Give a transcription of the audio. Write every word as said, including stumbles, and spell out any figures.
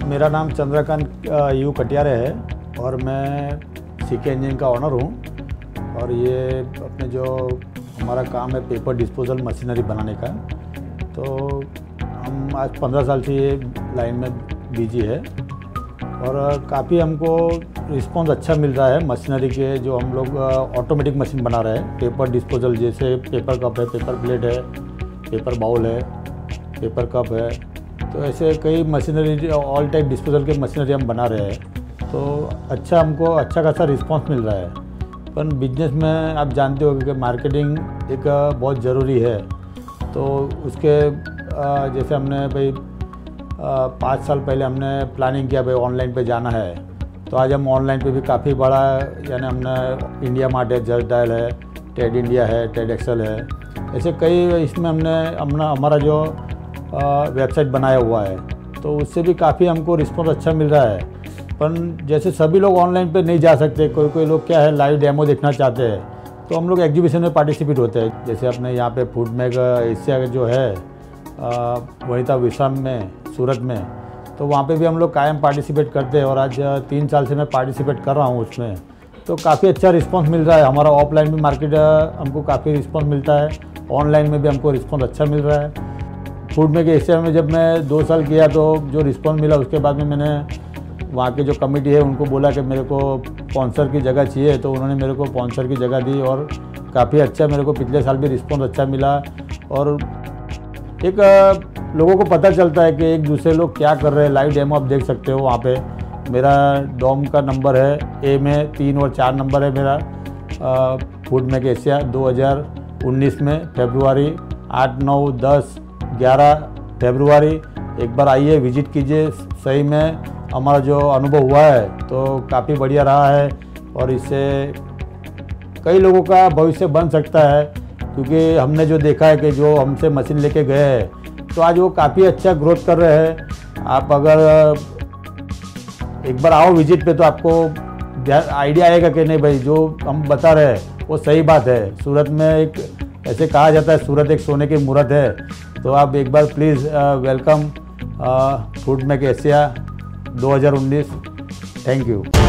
मेरा नाम चंद्रकांत यू कटियारे है और मैं सीके इंजीनियरिंग का ऑनर हूँ। और ये अपने जो हमारा काम है पेपर डिस्पोजल मशीनरी बनाने का, तो हम आज पंद्रह साल से ये लाइन में बिजी है और काफ़ी हमको रिस्पॉन्स अच्छा मिल रहा है मशीनरी के। जो हम लोग ऑटोमेटिक मशीन बना रहे हैं पेपर डिस्पोजल, जैसे पेपर कप है, पेपर प्लेट है, पेपर बाउल है, पेपर कप है, तो ऐसे कई मशीनरी ऑल टाइप डिस्पोजल के मशीनरी हम बना रहे हैं। तो अच्छा हमको अच्छा खासा रिस्पांस मिल रहा है। पर बिजनेस में आप जानते हो कि मार्केटिंग एक बहुत ज़रूरी है। तो उसके जैसे हमने भाई पाँच साल पहले हमने प्लानिंग किया भाई ऑनलाइन पे जाना है, तो आज हम ऑनलाइन पे भी काफ़ी बड़ा, यानी हमने इंडिया मार्ट है, जस्ट डायल है, टेड इंडिया है, टेड एक्सेल है, ऐसे कई इसमें हमने हमने हमारा जो वेबसाइट बनाया हुआ है, तो उससे भी काफ़ी हमको रिस्पॉन्स अच्छा मिल रहा है। पर जैसे सभी लोग ऑनलाइन पे नहीं जा सकते, कोई कोई लोग क्या है लाइव डेमो देखना चाहते हैं, तो हम लोग एग्जीबिशन में पार्टिसिपेट होते हैं। जैसे अपने यहाँ पे फूड मेक एशिया जो है वनिता विश्राम में सूरत में, तो वहाँ पे भी हम लोग कायम पार्टिसिपेट करते हैं और आज तीन साल से मैं पार्टिसिपेट कर रहा हूँ उसमें। तो काफ़ी अच्छा रिस्पॉन्स मिल रहा है। हमारा ऑफलाइन भी मार्केट हमको काफ़ी रिस्पॉन्स मिलता है, ऑनलाइन में भी हमको रिस्पॉन्स अच्छा मिल रहा है। फूड मेक एशिया में जब मैं दो साल किया तो जो रिस्पॉन्स मिला, उसके बाद में मैंने वहाँ की जो कमेटी है उनको बोला कि मेरे को स्पॉन्सर की जगह चाहिए, तो उन्होंने मेरे को स्पॉन्सर की जगह दी और काफ़ी अच्छा मेरे को पिछले साल भी रिस्पॉन्स अच्छा मिला। और एक लोगों को पता चलता है कि एक दूसरे लोग क्या कर रहे हैं। लाइव डेमो आप देख सकते हो वहाँ पे। मेरा डॉम का नंबर है ए में तीन और चार नंबर है मेरा फूड मेक एशिया दो हज़ार उन्नीस में फरवरी आठ नौ दस ग्यारह फरवरी। एक बार आइए, विजिट कीजिए। सही में हमारा जो अनुभव हुआ है तो काफ़ी बढ़िया रहा है और इससे कई लोगों का भविष्य बन सकता है, क्योंकि हमने जो देखा है कि जो हमसे मशीन लेके गए हैं तो आज वो काफ़ी अच्छा ग्रोथ कर रहे हैं। आप अगर एक बार आओ विजिट पे तो आपको आइडिया आएगा कि नहीं भाई जो हम बता रहे हैं वो सही बात है। सूरत में एक ऐसे कहा जाता है सूरत एक सोने की मूरत है, तो आप एक बार please welcome food make Asia दो हज़ार उन्नीस। Thank you.